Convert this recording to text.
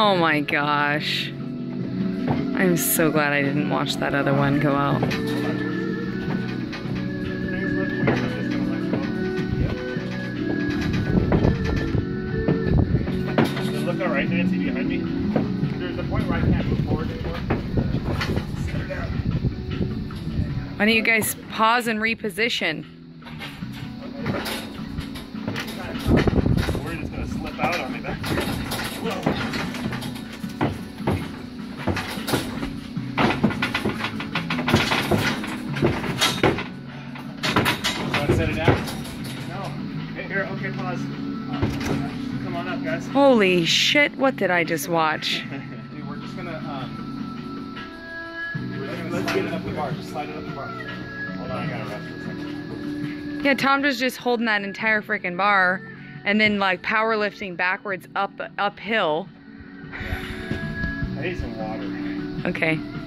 Oh my gosh. I'm so glad I didn't watch that other one go out. Look all right, Nancy, behind me. There's a point where I can't move forward anymore. Sit down. Why don't you guys pause and reposition? We're just gonna slip out on me back. Whoa. Want to set it down? No. Here, okay, pause. Come on up, guys. Holy shit, what did I just watch? We're just gonna slide it up the bar. Just slide it up the bar. Hold on, I gotta rest for a second. Yeah, Tom was just holding that entire freaking bar and then like powerlifting backwards uphill. I need some water. Okay.